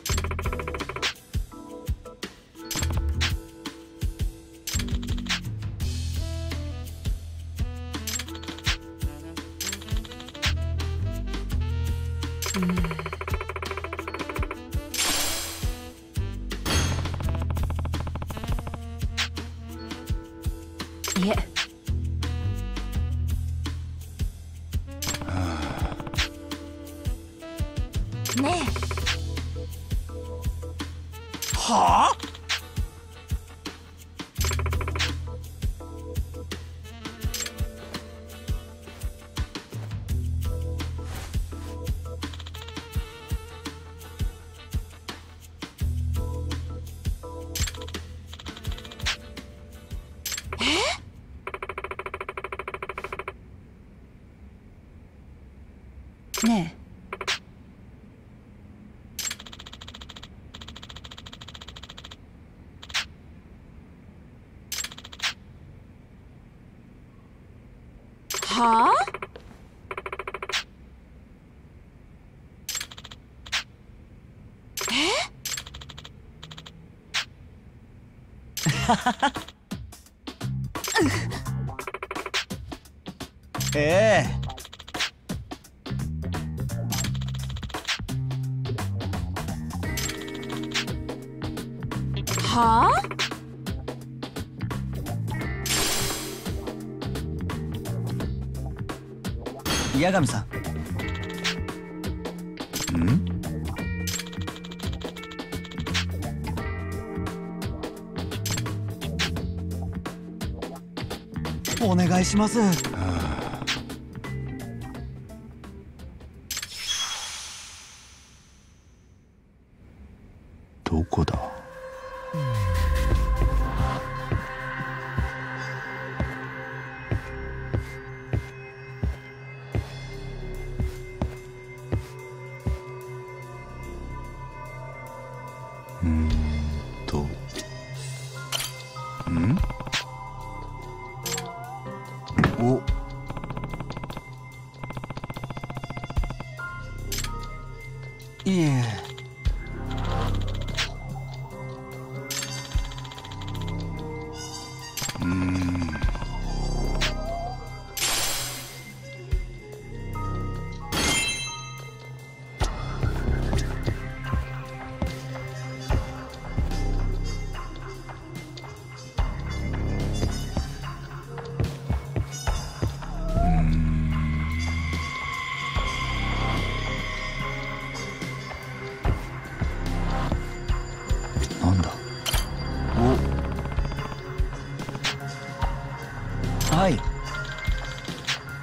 いえ。ねえ。 はあねえ。はあええはあ八神さん。んお願いします。どこだ。うーんとんおいえうーんなんだ。おはい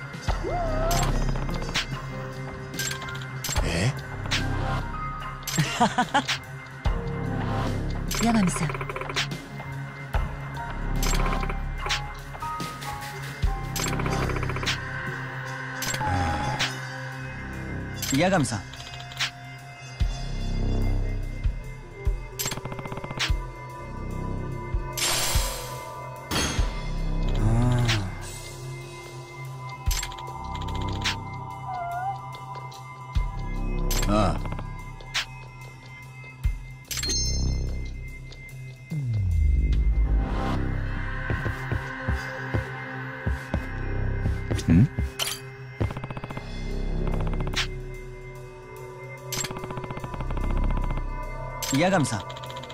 え八神さん、 八神さん、 ああ。ん？ 八神さん。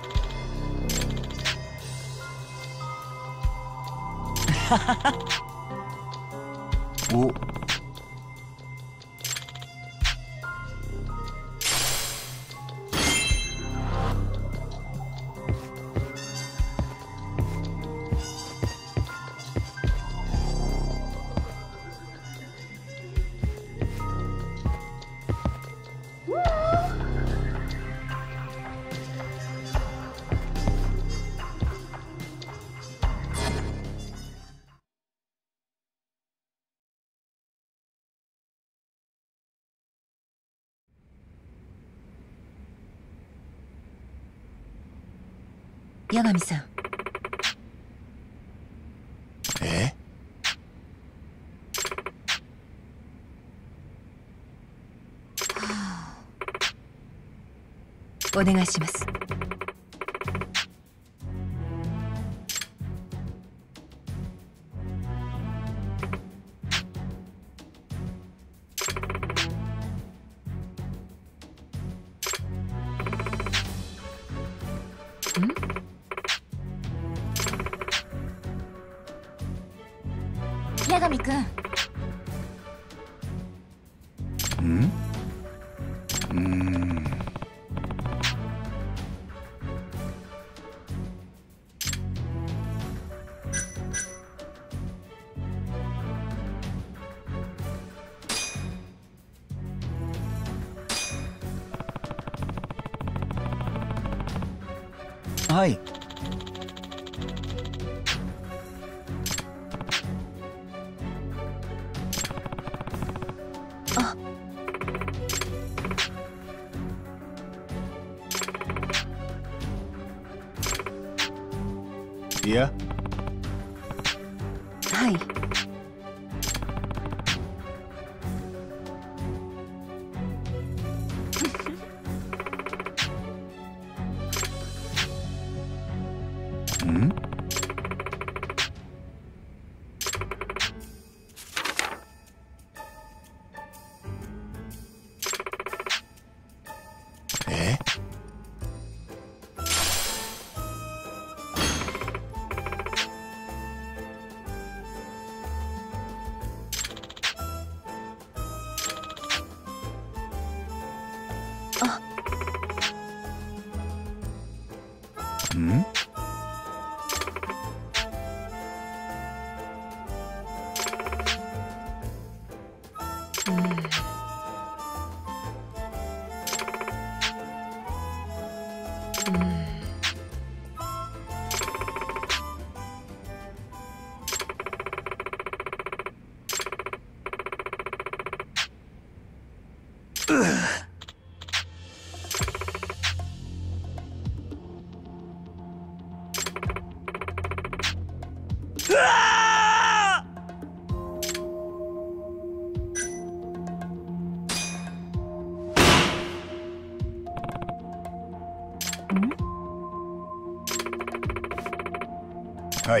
お。 八神さん。 え？ お願いします。八神くん。 ん？うーん。 はい。 あ。 いや。 はい。 ん？ え？ あ。 ん？はい。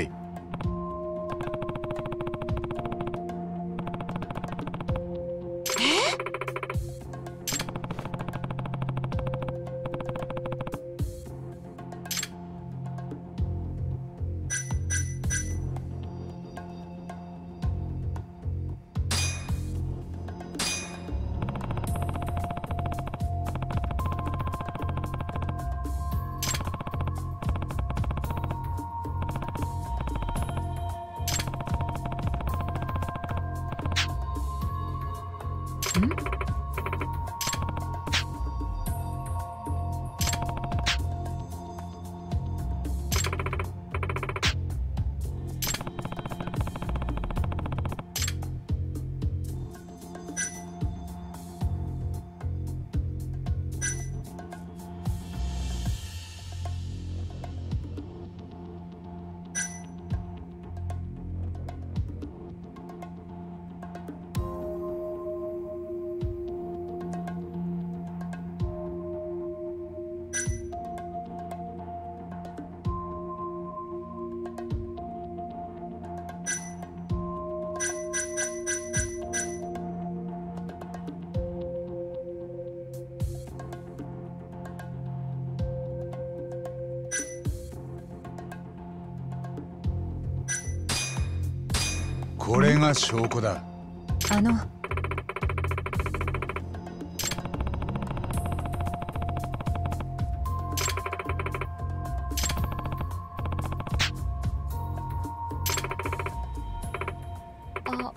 これが証拠だ。 あのあ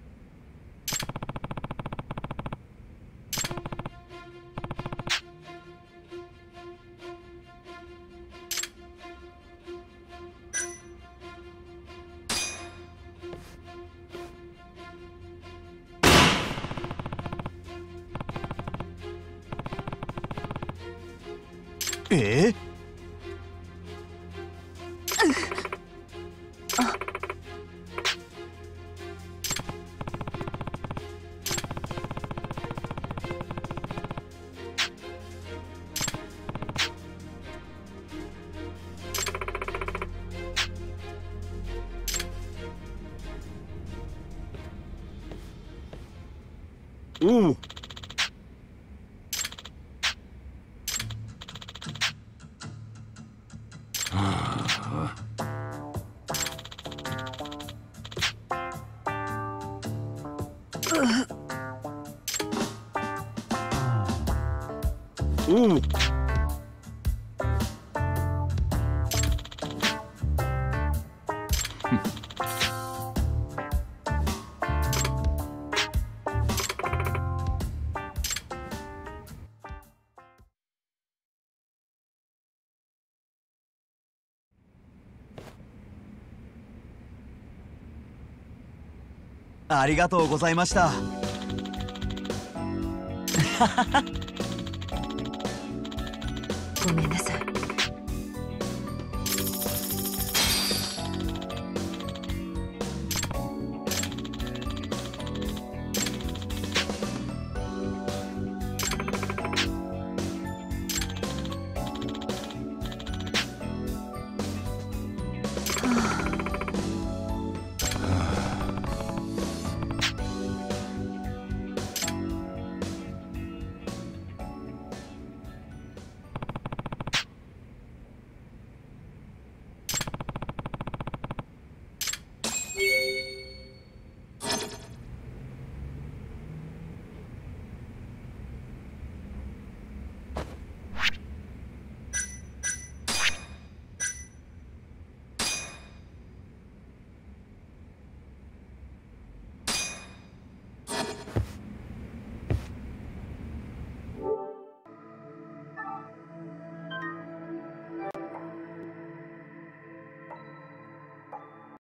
えおう。おう。 ありがとうございました。 ごめんなさい。